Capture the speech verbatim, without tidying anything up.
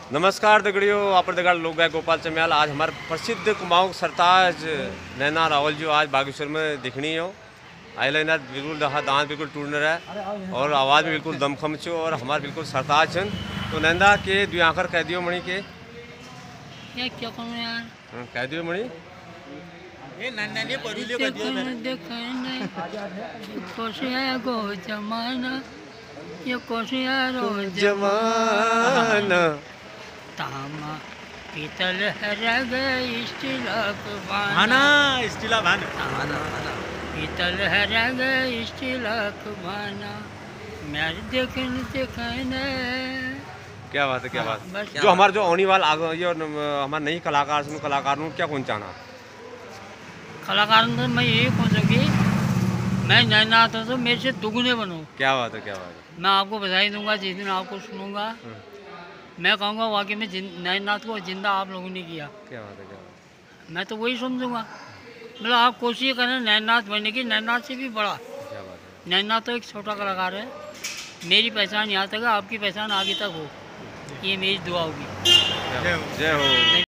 नमस्कार दगड़ियों, आप दगड़ लोग गए गोपाल चम्याल। आज हमारे प्रसिद्ध कुमाऊं सरताज नैना रावल जो आज बागेश्वर में दिखनी हो। आइले ना बिल्कुल दहा दांत बिल्कुल टूटने रहा और आवाज़ भी बिल्कुल दमखम छो और हमारे बिल्कुल सरताज छन। तो नैना के दुई आखर कह दियो मणि के ये क्या करूं यार, कह दियो मणि ये नन्ना ने परुलियो कर दिया मैंने। देखो नहीं कोशिया गो जमाना, ये कोशिया रो जमाना तामा पीतल हर गई स्टीलक बाना, भाना स्टीला भान पीतल हर गई स्टीलक बाना, मेरे देखन देखन। क्या बात है, क्या बात बस जो हमारे जो आने वाला आगे ये हमारे नई कलाकार सुन कलाकार नु क्या कौन चाहना कलाकार तो मैं यही पूछूंगी, मैं नैना तो, तो मेरे से दुगने बनो। क्या बात है, क्या बात है। मैं आपको बधाई दूंगा जिस दिन आपको सुनूंगा। मैं कहूँगा वाकई में नैनाथ को जिंदा आप लोगों ने किया। क्या बात है, क्या बात मैं तो वही समझूंगा। मतलब आप कोशिश करें नैनाथ बनने की, नैनाथ से भी बड़ा। है, क्या बात है। नैनाथ तो एक छोटा कलाकार है। मेरी पहचान यहाँ तक है, आपकी पहचान आगे तक हो, ये मेरी दुआ होगी। जय हो।